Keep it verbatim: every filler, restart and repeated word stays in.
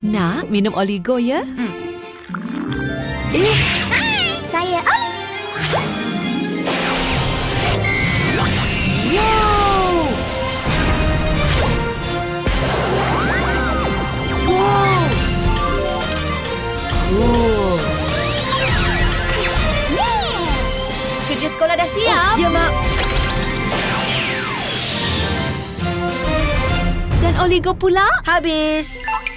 Nak, minum Oligo ya? Hmm. Eh, Hai, saya Oli. wow! Wow! Oh. Kerja sekolah dah siap. Ya, Mak. Dan Oligo pula? Habis.